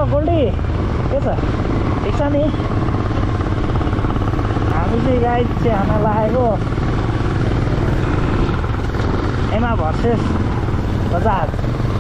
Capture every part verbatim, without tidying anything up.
गोल्डी के छ ठिक छ नि हामी चाहिँ गाई चाहिँ खान लागेको एमा भर्सेस बजाज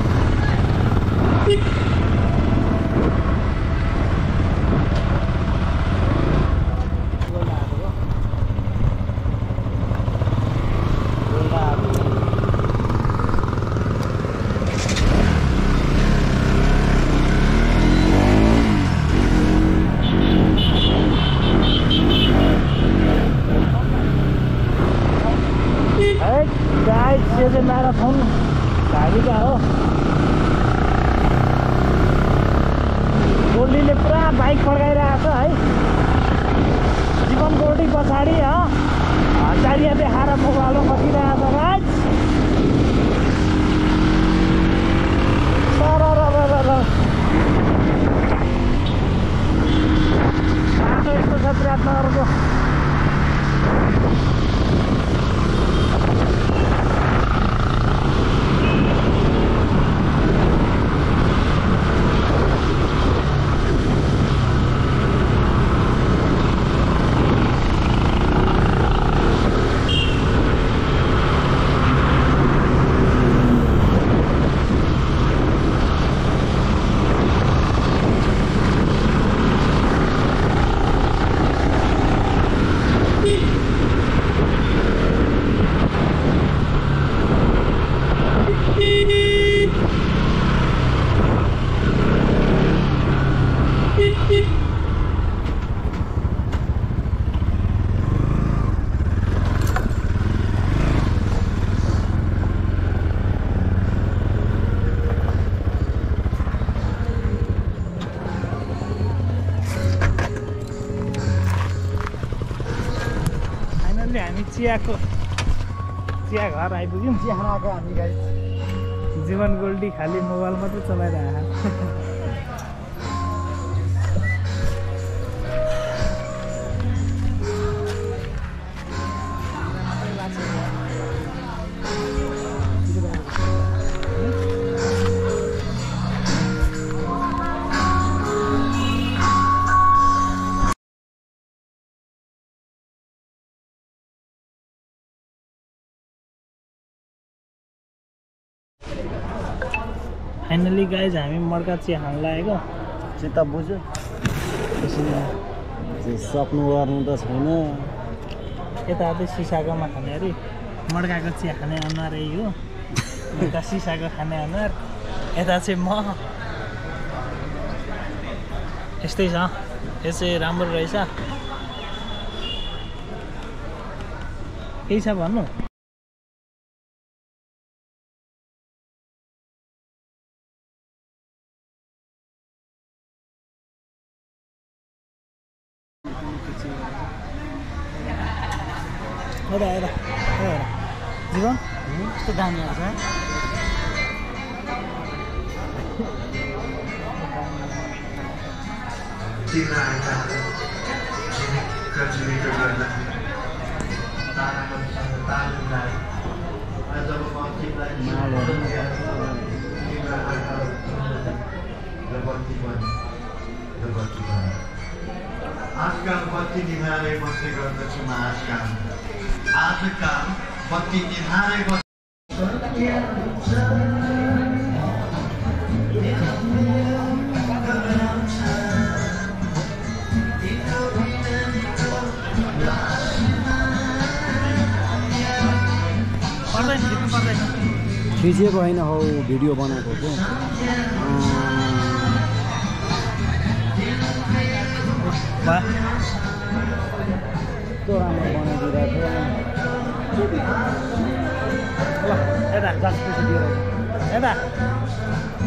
म्याराथन गाडीका हो गोल्डीले पुरा बाइक पड्काइरहेको छ है जीवन गोल्डी पछाडि चारिया देखाएर मोबाइलमा बसिरहेको छ राज बाटो यस्तो छ विराटनगरको हामी चियाको चिया घर आइपुग्यौँ चिया खान आएको हामी गाडी जीवन गोल्डी खाली मोबाइल मात्रै चलाइरहेको फाइनली गाइज हामी मर्का चिया खान लागेको चित्त बुझ्यो सक्नु गर्नु त छैन यता चाहिँ सिसाकोमा खाने अरे मर्काको चिया खाने अनुहार यही हो यता सिसाको खाने अनुहार यता चाहिँ म यस्तै छ यो चाहिँ राम्रो रहेछ केही छ भन्नु हेर हेर हेर जीवन यस्तो दामी आउँछ आजकल बत्ती निभाएर बस्ने गर्दछु म आजकल आजकल बत्ती निभाएर बस खिचेको होइन हौ भिडियो बनाएको क्या कस्तो राम्रो बनाइदिरहेको यता यता